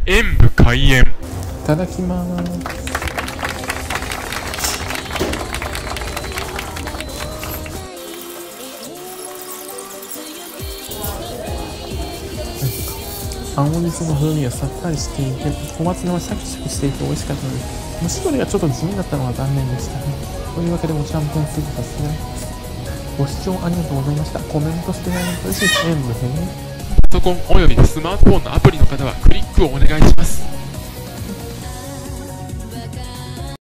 演武開演。 いただきます。青じその風味がさっぱりしていて、小松菜はシャキシャキしていて美味しかったのです。蒸し鶏がちょっと地味だったのが残念でしたね。というわけでおちゃんぽんすぎたすね。ご視聴ありがとうございました。コメントしてないのとし演武編。 パソコンおよびスマートフォンのアプリの方はクリックをお願いします。